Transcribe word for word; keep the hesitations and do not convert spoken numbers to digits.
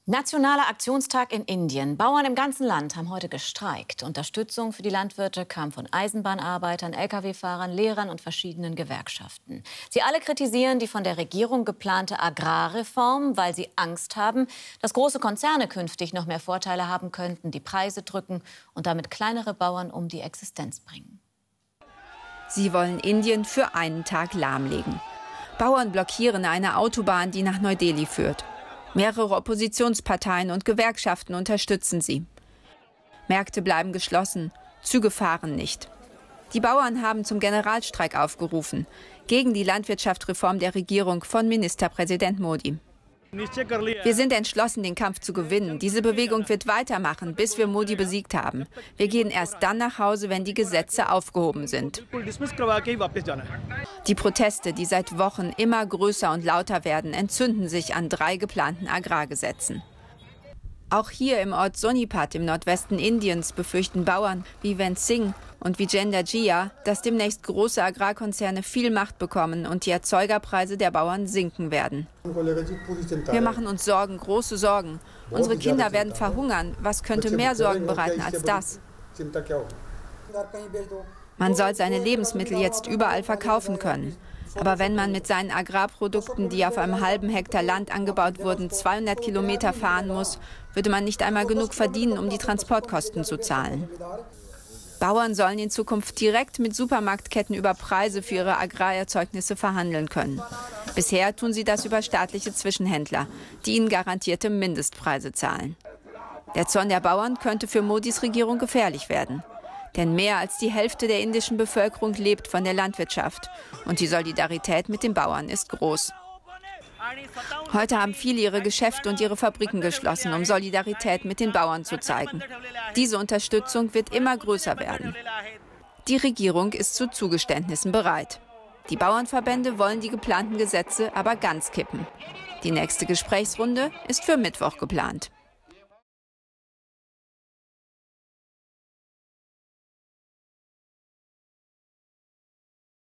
Nationaler Aktionstag in Indien. Bauern im ganzen Land haben heute gestreikt. Unterstützung für die Landwirte kam von Eisenbahnarbeitern, L K W-Fahrern, Lehrern und verschiedenen Gewerkschaften. Sie alle kritisieren die von der Regierung geplante Agrarreform, weil sie Angst haben, dass große Konzerne künftig noch mehr Vorteile haben könnten, die Preise drücken und damit kleinere Bauern um die Existenz bringen. Sie wollen Indien für einen Tag lahmlegen. Bauern blockieren eine Autobahn, die nach Neu-Delhi führt. Mehrere Oppositionsparteien und Gewerkschaften unterstützen sie. Märkte bleiben geschlossen, Züge fahren nicht. Die Bauern haben zum Generalstreik aufgerufen, gegen die Landwirtschaftsreform der Regierung von Ministerpräsident Modi. Wir sind entschlossen, den Kampf zu gewinnen. Diese Bewegung wird weitermachen, bis wir Modi besiegt haben. Wir gehen erst dann nach Hause, wenn die Gesetze aufgehoben sind. Die Proteste, die seit Wochen immer größer und lauter werden, entzünden sich an drei geplanten Agrargesetzen. Auch hier im Ort Sonipat im Nordwesten Indiens befürchten Bauern wie Ven Singh und Vijender Jia, dass demnächst große Agrarkonzerne viel Macht bekommen und die Erzeugerpreise der Bauern sinken werden. Wir machen uns Sorgen, große Sorgen. Unsere Kinder werden verhungern. Was könnte mehr Sorgen bereiten als das? Man soll seine Lebensmittel jetzt überall verkaufen können. Aber wenn man mit seinen Agrarprodukten, die auf einem halben Hektar Land angebaut wurden, zweihundert Kilometer fahren muss, würde man nicht einmal genug verdienen, um die Transportkosten zu zahlen. Bauern sollen in Zukunft direkt mit Supermarktketten über Preise für ihre Agrarerzeugnisse verhandeln können. Bisher tun sie das über staatliche Zwischenhändler, die ihnen garantierte Mindestpreise zahlen. Der Zorn der Bauern könnte für Modis Regierung gefährlich werden. Denn mehr als die Hälfte der indischen Bevölkerung lebt von der Landwirtschaft. Und die Solidarität mit den Bauern ist groß. Heute haben viele ihre Geschäfte und ihre Fabriken geschlossen, um Solidarität mit den Bauern zu zeigen. Diese Unterstützung wird immer größer werden. Die Regierung ist zu Zugeständnissen bereit. Die Bauernverbände wollen die geplanten Gesetze aber ganz kippen. Die nächste Gesprächsrunde ist für Mittwoch geplant.